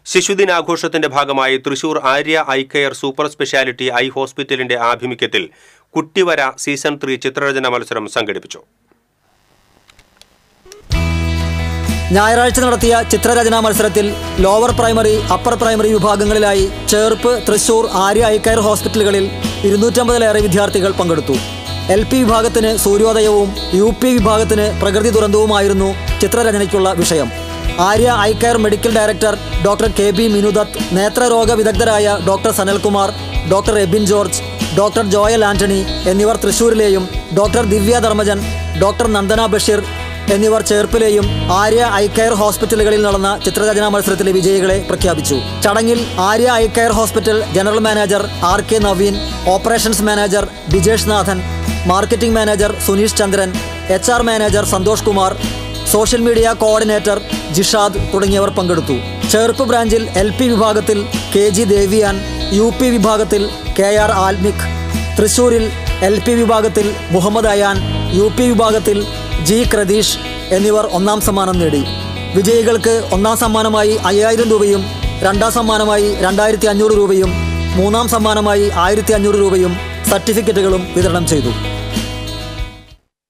ശിശുദിനാഘോഷത്തിന്റെ ഭാഗമായി Thrissur Arya eye care super speciality eye ഹോസ്പിറ്റലിന്റെ ആഭിമുഖ്യത്തിൽ കുട്ടിവര സീസൺ 3 ചിത്രരചന മത്സരം സംഘടിപ്പിച്ചു. ഞായറാഴ്ച നടത്തിയ ചിത്രരചനാ മത്സരത്തിൽ ലോവർ പ്രൈമറി, അപ്പർ പ്രൈമറി വിഭാഗങ്ങളിലായി ചേർപ്പ്, തൃശൂർ ആര്യ ഐ കെയർ ഹോസ്പിറ്റലുകളിൽ 250-ലേറെ വിദ്യാർത്ഥികൾ പങ്കെടുത്തു. LP വിഭാഗത്തിന് സൂര്യോദയവും UP വിഭാഗത്തിന് പ്രകൃതി ദുരന്തവുമായിരുന്നു ചിത്രരചനയ്ക്കുള്ള വിഷയം. Arya eye care medical director doctor KB Minudath, നേത്രരോഗ വിദഗ്ധരായ doctor Sanalkumar, doctor Ebin George, doctor Joel Antony എന്നിവർ തൃശൂരിലെയും ഡോക്ടർ ദിവ്യ ധർമ്മജൻ, ഡോക്ടർ നന്ദന ബഷീർ എന്നിവർ ചേർപ്പിലെയും ആര്യ ഐ കെയർ ഹോസ്പിറ്റലുകളിൽ നടന്ന ചിത്രരചനാ മത്സരത്തിലെ വിജയികളെ പ്രഖ്യാപിച്ചു. ചടങ്ങിൽ Arya eye care hospital general manager RK Naveen, operations manager Bijesh Nathan, marketing manager Suneesh Chandran, HR manager Santhosh Kumar, social media coordinator Jishad തുടങ്ങിയവർ പങ്കെടുത്തു. ചേർപ്പ് ബ്രാഞ്ചിൽ LP വിഭാഗത്തിൽ KG ദേവിയാൻ, UP വിഭാഗത്തിൽ KR ആൽമിക്, തൃശൂരിൽ LP വിഭാഗത്തിൽ മുഹമ്മദ് അയാൻ, UP വിഭാഗത്തിൽ G ക്രതീഷ് എന്നിവർ ഒന്നാം സമ്മാനം നേടി. വിജയികൾക്ക് ഒന്നാം സമ്മാനമായി 5000 രൂപയും, രണ്ടാം സമ്മാനമായി 2500 രൂപയും, മൂന്നാം സമ്മാനമായി 1500 രൂപയും സർട്ടിഫിക്കറ്റുകളും വിതരണം ചെയ്തു.